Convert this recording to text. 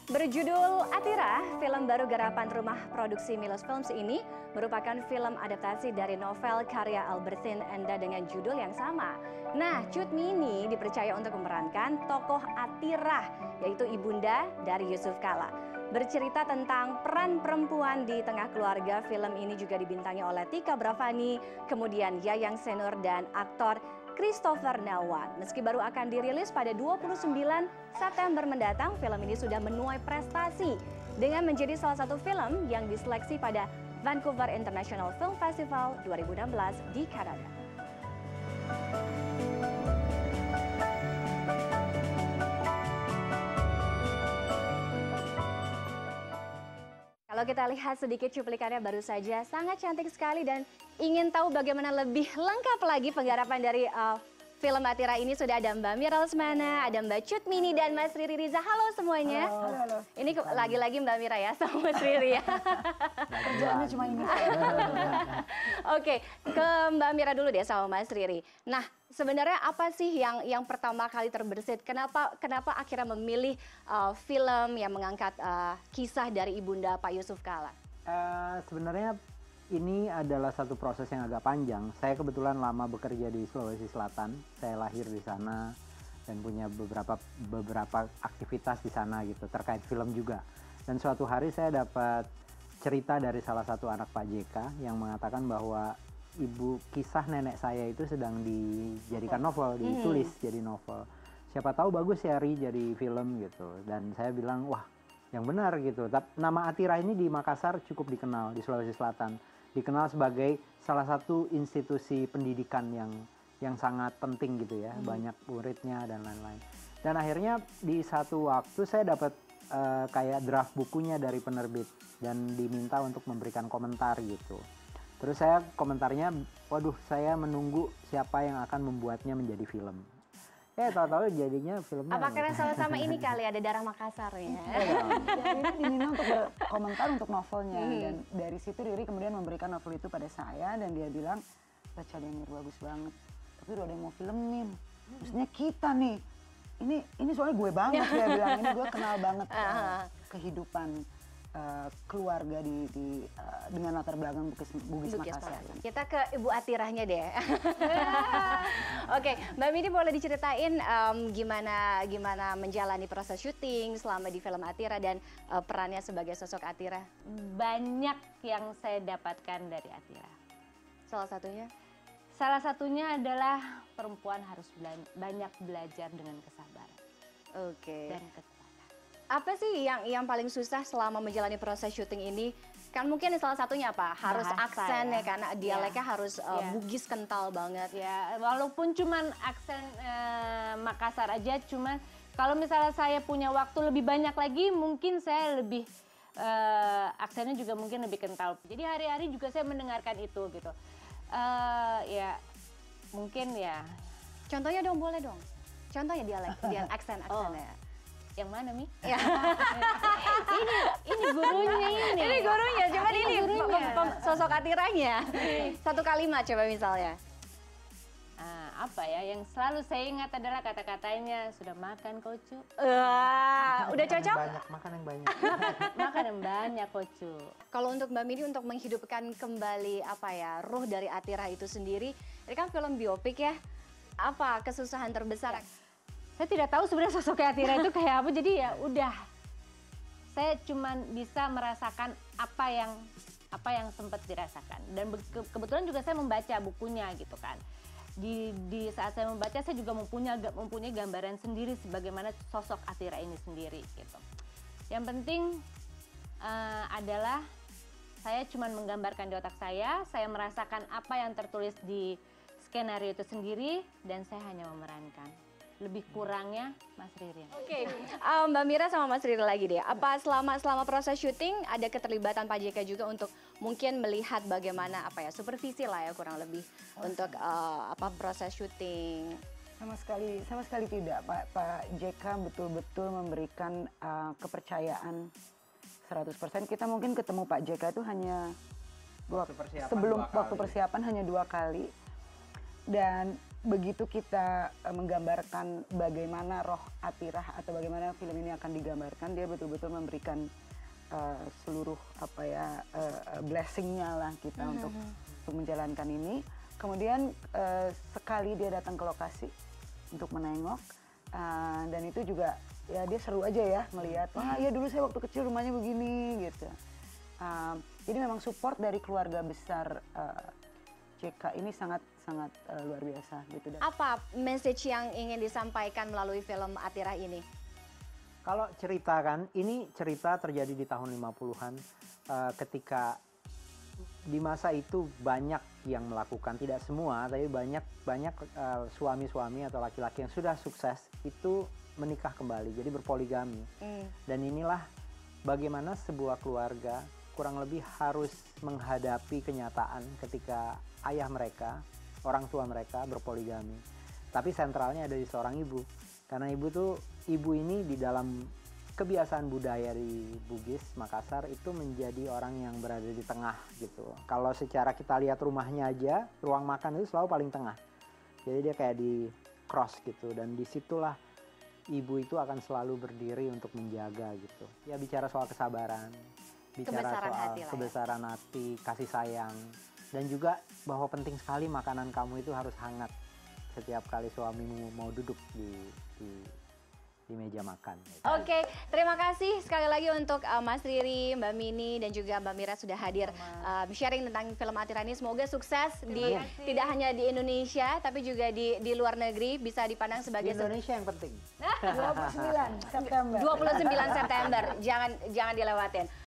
Berjudul Atira, film baru garapan rumah produksi Milos Films ini merupakan film adaptasi dari novel karya Albertine Enda dengan judul yang sama. Nah, Cut Mini dipercaya untuk memerankan tokoh Atira, yaitu ibunda dari Yusuf Kala. Bercerita tentang peran perempuan di tengah keluarga, film ini juga dibintangi oleh Tika Bravani, kemudian Yayang Senur dan aktor Christopher Nelwan. Meski baru akan dirilis pada 29 September mendatang, film ini sudah menuai prestasi dengan menjadi salah satu film yang diseleksi pada Vancouver International Film Festival 2016 di Kanada. Kalau kita lihat sedikit cuplikannya baru saja, sangat cantik sekali dan ingin tahu bagaimana lebih lengkap lagi penggarapan dari film Atira ini sudah ada Mbak Mira Lesmana, ada Mbak Cut Mini dan Mas Riri Riza. Halo semuanya. Halo. Ini lagi-lagi Mbak Mira ya sama Mas Riri ya. Kerjaannya cuma ini. Oke, ke Mbak Mira dulu deh sama Mas Riri. Nah, sebenarnya apa sih yang pertama kali terbersit? Kenapa akhirnya memilih film yang mengangkat kisah dari ibunda Pak Yusuf Kala? Sebenarnya ini adalah satu proses yang agak panjang. Saya kebetulan lama bekerja di Sulawesi Selatan. Saya lahir di sana dan punya beberapa aktivitas di sana gitu terkait film juga. Dan suatu hari saya dapat cerita dari salah satu anak Pak JK yang mengatakan bahwa kisah nenek saya itu sedang dijadikan novel, ditulis jadi novel. Siapa tahu bagus ya Ri jadi film gitu. Dan saya bilang wah yang benar gitu. Nama Atira ini di Makassar cukup dikenal di Sulawesi Selatan. Dikenal sebagai salah satu institusi pendidikan yang sangat penting gitu ya, banyak muridnya dan lain-lain. Dan akhirnya di satu waktu saya dapat kayak draft bukunya dari penerbit dan diminta untuk memberikan komentar gitu. Terus saya komentarnya, waduh saya menunggu siapa yang akan membuatnya menjadi film. Tahu-tahu jadinya filmnya. Apa karena sama-sama ini kali ada darah Makassar ya? Jadi ini diminta untuk berkomentar untuk novelnya dan dari situ Riri kemudian memberikan novel itu pada saya dan dia bilang baca Denir bagus banget, tapi udah ada yang mau filmin. Maksudnya kita nih, ini soalnya gue banget dia bilang ini gue kenal banget kehidupan keluarga dengan latar belakang Bugis Makassar. Kita ke Ibu Atirahnya deh. Oke, Mbak Mini boleh diceritain gimana menjalani proses syuting selama di film Atira dan perannya sebagai sosok Atira? Banyak yang saya dapatkan dari Atira. Salah satunya? Salah satunya adalah perempuan harus banyak belajar dengan kesabaran. Oke. Dan kekuatan. Apa sih yang paling susah selama menjalani proses syuting ini? Kan mungkin salah satunya apa? Harus Bahasa, aksen ya, karena dialeknya ya. harus Bugis kental banget. Ya, walaupun cuman aksen Makassar aja, cuman kalau misalnya saya punya waktu lebih banyak lagi, mungkin saya lebih aksennya juga mungkin lebih kental. Jadi hari-hari juga saya mendengarkan itu gitu. Ya, mungkin ya. Contohnya dong, boleh dong. Contohnya dialek aksen-aksennya. Yang mana Mi? Ya. ini gurunya ini. Ini gurunya, cuman ini gurunya. sosok Atiranya. Satu kalimat coba misalnya. Apa ya, yang selalu saya ingat adalah kata-katanya, sudah makan Kocu? Udah cocok? Makan yang banyak. Makan yang banyak Kocu. Kalau untuk Mbak Mini untuk menghidupkan kembali ruh dari Atira itu sendiri, ini kan film biopik ya, apa kesusahan terbesar? Saya tidak tahu sebenarnya sosok Atira itu kayak apa, jadi ya udah. Saya cuman bisa merasakan apa yang sempat dirasakan. Dan kebetulan juga saya membaca bukunya gitu kan. Di saat saya membaca, saya juga mempunyai gambaran sendiri sebagaimana sosok Atira ini sendiri gitu. Yang penting adalah saya cuman menggambarkan di otak saya merasakan apa yang tertulis di skenario itu sendiri dan saya hanya memerankan. Lebih kurangnya Mas Riri. Oke, Mbak Mira sama Mas Riri lagi deh. Apa selama proses syuting ada keterlibatan Pak JK juga untuk mungkin melihat bagaimana supervisi lah ya kurang lebih untuk proses syuting? Sama sekali tidak. Pak JK betul-betul memberikan kepercayaan 100%. Kita mungkin ketemu Pak JK itu hanya waktu persiapan hanya 2 kali. Dan begitu kita menggambarkan bagaimana roh Atirah atau bagaimana film ini akan digambarkan, dia betul-betul memberikan seluruh blessingnya lah kita untuk menjalankan ini. Kemudian sekali dia datang ke lokasi untuk menengok, dan itu juga ya dia seru aja ya melihat, wah ya dulu saya waktu kecil rumahnya begini gitu. Jadi memang support dari keluarga besar JK ini sangat luar biasa gitu. Apa message yang ingin disampaikan melalui film Atirah ini? Kalau cerita kan, ini cerita terjadi di tahun 50-an ketika di masa itu banyak yang melakukan, tidak semua, tapi banyak suami-suami atau laki-laki yang sudah sukses itu menikah kembali, jadi berpoligami. Dan inilah bagaimana sebuah keluarga kurang lebih harus menghadapi kenyataan ketika ayah mereka, orang tua mereka berpoligami. Tapi sentralnya ada di seorang ibu. Karena ibu ini di dalam kebiasaan budaya di Bugis, Makassar itu menjadi orang yang berada di tengah gitu. Kalau secara kita lihat rumahnya aja, ruang makan itu selalu paling tengah. Jadi dia kayak di cross gitu, dan disitulah ibu itu akan selalu berdiri untuk menjaga gitu. Ya bicara soal kesabaran, bicara Kebesaran soal hati lah ya. kebesaran hati, kasih sayang, dan juga bahwa penting sekali makanan kamu itu harus hangat setiap kali suamimu mau duduk di meja makan. Oke, terima kasih sekali lagi untuk Mas Riri, Mbak Mini, dan juga Mbak Mira sudah hadir sharing tentang film Atirah ini. Semoga sukses tidak hanya di Indonesia, tapi juga di luar negeri, bisa dipandang Di sebagai Indonesia yang penting. 29 September. 29 September. Jangan dilewatin.